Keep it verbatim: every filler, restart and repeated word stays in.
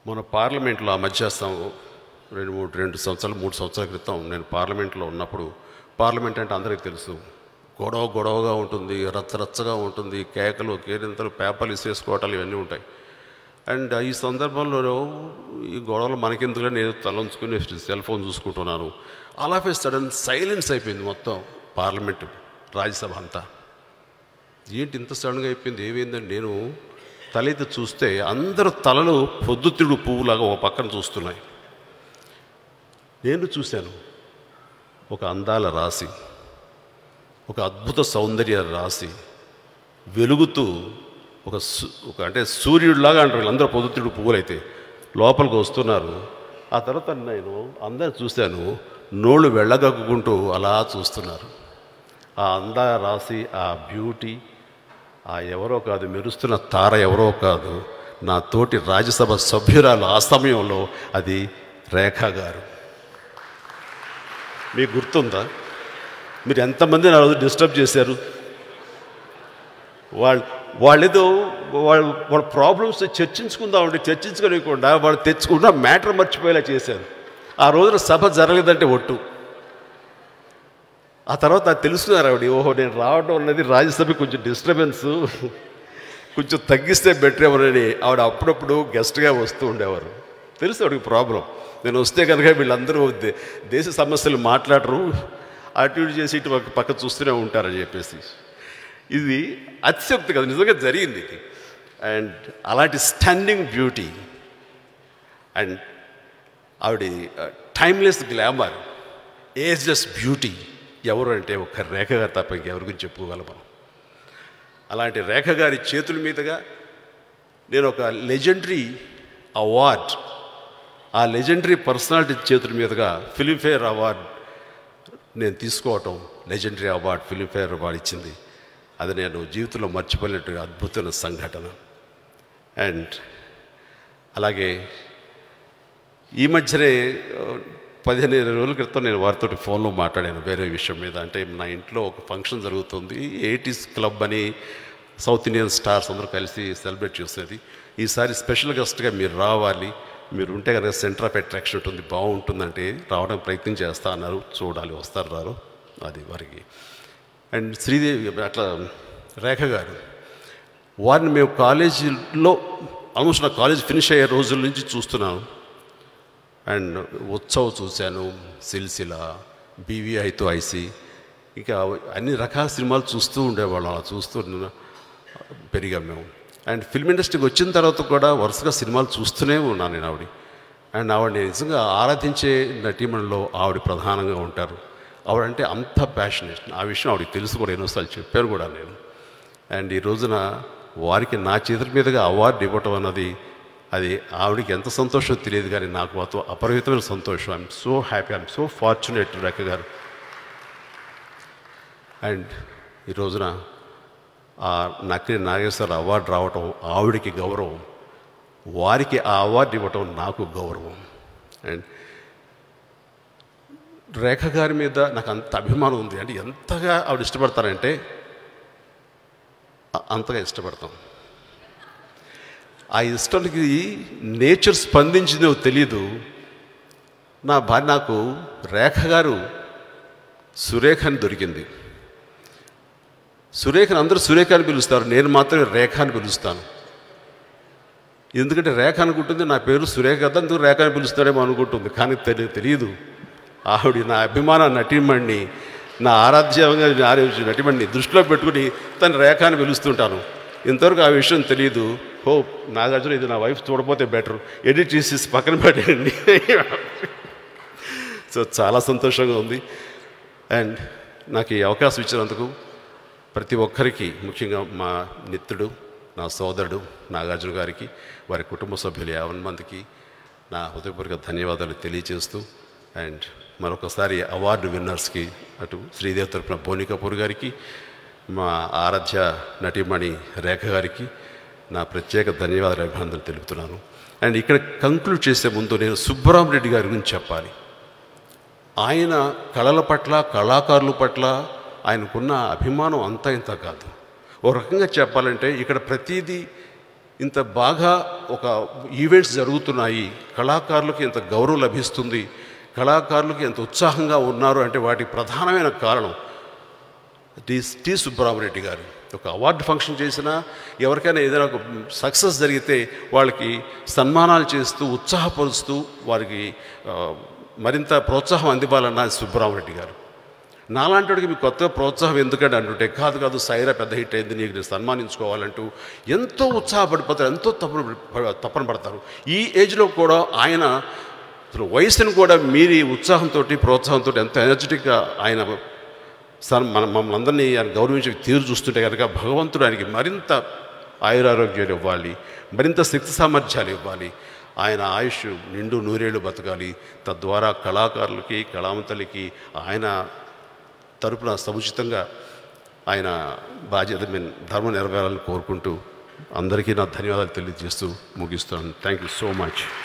మన పార్లమెంట్లో ఆ మధ్య రెండు మూడు రెండు సంవత్సరాలు మూడు సంవత్సరాల క్రితం నేను పార్లమెంట్లో ఉన్నప్పుడు, పార్లమెంట్ అంటే అందరికీ తెలుసు, గొడవ గొడవగా ఉంటుంది, రచ్చరచ్చగా ఉంటుంది, కేకలు కేరింతలు, పేపర్లు ఇసేసుకోవటాలు ఇవన్నీ ఉంటాయి. అండ్ ఈ సందర్భంలో ఈ గొడవలు మనకెందుకు నేను తలంచుకుని సెల్ ఫోన్ చూసుకుంటున్నాను. All of a sudden silence అయిపోయింది మొత్తం పార్లమెంట్, రాజ్యసభ అంతా. ఏంటి ఇంత సడన్గా అయిపోయింది, ఏమైందని నేను తలెత్తి చూస్తే అందరు తలలు పొద్దుతిడు పువ్వులాగా ఒక పక్కన చూస్తున్నాయి. నేను చూశాను ఒక అందాల రాశి, ఒక అద్భుత సౌందర్య రాశి వెలుగుతూ ఒక ఒక అంటే సూర్యుడిలాగా అంటారు వీళ్ళందరూ పొద్దుతిడు పువ్వులైతే లోపలికి వస్తున్నారు. ఆ తర్వాత నేను అందరిని చూశాను, నోళ్ళు వెళ్ళగక్కుంటూ అలా చూస్తున్నారు. ఆ అందాల రాశి, ఆ బ్యూటీ, ఆ ఎవరో కాదు మెరుస్తున్న తార ఎవరో కాదు, నా తోటి రాజ్యసభ సభ్యురాలు. ఆ సమయంలో అది రేఖా గారు. మీకు గుర్తుందా? మీరు ఎంతమంది నా రోజు డిస్టర్బ్ చేశారు. వాళ్ళు వాళ్ళేదో వాళ్ళు వాళ్ళ ప్రాబ్లమ్స్ చర్చించుకుందామంటే చర్చించుకోలేకుండా వాళ్ళు తెచ్చుకున్న మ్యాటర్ మర్చిపోయేలా చేశారు. ఆ రోజున సభ జరగలేదంటే ఒట్టు. ఆ తర్వాత అది తెలుసుకున్నారు ఆవిడ, ఓహో నేను రావడం అన్నది రాజ్యసభకి కొంచెం డిస్టర్బెన్స్, కొంచెం తగ్గిస్తే బెటర్ ఎవరని ఆవిడ అప్పుడప్పుడు గెస్ట్గా వస్తూ ఉండేవారు. తెలుసు ఆవిడకి ప్రాబ్లం. నేను వస్తే కనుక వీళ్ళందరూ దేశ సమస్యలు మాట్లాడరు, అటు ఇటు చేసి ఇటు పక్క చూస్తూనే ఉంటారని చెప్పేసి. ఇది అతిశక్తి కదా, నిజంగా జరిగింది ఇది. అండ్ అలాంటి స్టాండింగ్ బ్యూటీ అండ్ ఆవిడ టైమ్లెస్ గ్లామర్, ఏజ్లెస్ బ్యూటీ ఎవరు అంటే ఒక్క రేఖ గారు తప్ప ఇంకెవరి గురించి చెప్పుకోగలమా? అలాంటి రేఖ గారి చేతుల మీదుగా నేను ఒక లెజెండరీ అవార్డ్, ఆ లెజెండరీ పర్సనాలిటీ చేతుల మీదుగా ఫిలింఫేర్ అవార్డ్ నేను తీసుకోవటం, లెజెండరీ అవార్డ్ ఫిలింఫేర్ అవార్డ్ ఇచ్చింది. అది నేను జీవితంలో మర్చిపోలేనట్టు అద్భుతమైన సంఘటన. అండ్ అలాగే ఈ మధ్యనే పదిహేను ఇరవై రోజుల క్రితం నేను వారితో ఫోన్లో మాట్లాడాను వేరే విషయం మీద. అంటే నా ఇంట్లో ఒక ఫంక్షన్ జరుగుతుంది, ఎయిటీస్ క్లబ్ అని సౌత్ ఇండియన్ స్టార్స్ అందరూ కలిసి సెలబ్రేట్ చేసేది. ఈసారి స్పెషల్ గెస్ట్గా మీరు రావాలి, మీరు ఉంటే కనుక సెంటర్ ఆఫ్ అట్రాక్షన్ ఉంటుంది, బాగుంటుందంటే రావడానికి ప్రయత్నం చేస్తా అన్నారు. చూడాలి వస్తారు రారు అది వారికి. అండ్ శ్రీదేవి అట్లా రేఖ గారు, వారిని మేము కాలేజీలో ఆల్మోస్ట్ నా కాలేజ్ ఫినిష్ అయ్యే రోజుల నుంచి చూస్తున్నాను. అండ్ ఉత్సవ్ చూశాను, సిల్సిలా, బీవీఐతో ఐసి, ఇంకా అన్ని రకాల సినిమాలు చూస్తూ ఉండేవాళ్ళం. అలా చూస్తూ పెరిగాం మేము. అండ్ ఫిల్మ్ ఇండస్ట్రీకి వచ్చిన తర్వాత కూడా వరుసగా సినిమాలు చూస్తూనే ఉన్నాను నేను ఆవిడ. అండ్ ఆవిడని నిజంగా ఆరాధించే నటీమణిలో ఆవిడ ప్రధానంగా ఉంటారు. ఆవిడంటే అంత ప్యాషనేట్, ఆ విషయం ఆవిడకి తెలుసు కూడా, ఎన్నోసార్లు చెప్పాను కూడా నేను. అండ్ ఈ రోజున వారికి నా చేతుల మీదుగా అవార్డు ఇవ్వటం అన్నది అది ఆవిడకి ఎంత సంతోషం తెలియదు, కానీ నాకు మాత్రం అపరిమితమైన సంతోషం. I'm so happy, I'm so fortunate Rekha garu. And ఈ రోజున ఆ అక్కినేని నాగేశ్వర అవార్డు రావటం ఆవిడికి గౌరవం, వారికి ఆ అవార్డు ఇవ్వటం నాకు గౌరవం. అండ్ రేఖ గారి మీద నాకు అంత అభిమానం ఉంది. అంటే ఎంతగా ఆవిడ ఇష్టపడతారంటే అంతగా ఇష్టపడతాం. ఆ ఇష్టానికి నేచర్ స్పందించిందో తెలియదు. నా భార్య నాకు రేఖ గారు సురేఖ అని దొరికింది. సురేఖను అందరూ సురేఖ అని పిలుస్తారు, నేను మాత్రమే రేఖ అని పిలుస్తాను. ఎందుకంటే రేఖ అనుకుంటుంది నా పేరు సురేఖ కదా, అందుకు రేఖ అని పిలుస్తాడేమో అనుకుంటుంది. కానీ తెలియ తెలియదు ఆవిడ నా అభిమాన నటీమణిని, నా ఆరాధ్యంగా నటీమణిని దృష్టిలో పెట్టుకుని తను రేఖ అని పిలుస్తుంటాను. ఇంతవరకు ఆ విషయం తెలియదు. హో నాగార్జున, ఇది నా వైఫ్ చూడపోతే బెటర్, ఎడిట్ చేసి పక్కన పెట్టండి. సో చాలా సంతోషంగా ఉంది. అండ్ నాకు ఈ అవకాశం ఇచ్చినందుకు ప్రతి ఒక్కరికి, ముఖ్యంగా మా మిత్రుడు, నా సోదరుడు నాగార్జున గారికి, వారి కుటుంబ సభ్యులు యాభై మందికి నా హృదయపూర్వక ధన్యవాదాలు తెలియజేస్తూ, అండ్ మరొకసారి అవార్డు విన్నర్స్కి, అటు శ్రీదేవి తరపున బోని కపూర్ గారికి, మా ఆరాధ్య నటీమణి రేఖ గారికి నా ప్రత్యేక ధన్యవాదాలు, అభినందనలు తెలుపుతున్నాను. అండ్ ఇక్కడ కంక్లూడ్ చేసే ముందు నేను సుబ్బరామరెడ్డి గారి గురించి చెప్పాలి. ఆయన కళల పట్ల, కళాకారుల పట్ల ఆయనకున్న అభిమానం అంతా ఇంత కాదు. ఓ రకంగా చెప్పాలంటే ఇక్కడ ప్రతిదీ ఇంత బాగా ఒక ఈవెంట్స్ జరుగుతున్నాయి, కళాకారులకు ఇంత గౌరవం లభిస్తుంది, కళాకారులకు ఎంత ఉత్సాహంగా ఉన్నారు అంటే వాటికి ప్రధానమైన కారణం టి టి సుబ్బరామరెడ్డి గారు. ఒక అవార్డు ఫంక్షన్ చేసినా, ఎవరికైనా ఏదైనా ఒక సక్సెస్ జరిగితే వాళ్ళకి సన్మానాలు చేస్తూ ఉత్సాహపరుస్తూ వారికి మరింత ప్రోత్సాహం అందివ్వాలన్న సుబ్బరామరెడ్డి గారు. నాలాంటివాడికి మీకు కొత్త ప్రోత్సాహం ఎందుకంటే అంటుంటే, కాదు కాదు సైరా పెద్ద హిట్ అయింది, నీకు నేను సన్మానించుకోవాలంటూ ఎంతో ఉత్సాహపడిపోతారు, ఎంతో తప్పన తప్పన పడతారు. ఈ ఏజ్లో కూడా ఆయన వయసును కూడా మీరి ఉత్సాహంతో ప్రోత్సాహంతో ఎంతో ఎనర్జెటిక్గా ఆయన సన్ మన మమ్మల్ని అందరినీ ఆయన గౌరవించి తీరు చూస్తుంటే కనుక భగవంతుడు ఆయనకి మరింత ఆయురారోగ్యాలు ఇవ్వాలి, మరింత శక్తి సామర్థ్యాలు ఇవ్వాలి. ఆయన ఆయుష్ నిండు నూరేళ్ళు బతకాలి. తద్వారా కళాకారులకి, కళావంతులకి ఆయన తరపున సముచితంగా ఆయన బాధ్యత మీద ధర్మం నెరవేరాలని కోరుకుంటూ అందరికీ నా ధన్యవాదాలు తెలియజేస్తూ ముగిస్తాను. Thank you so much.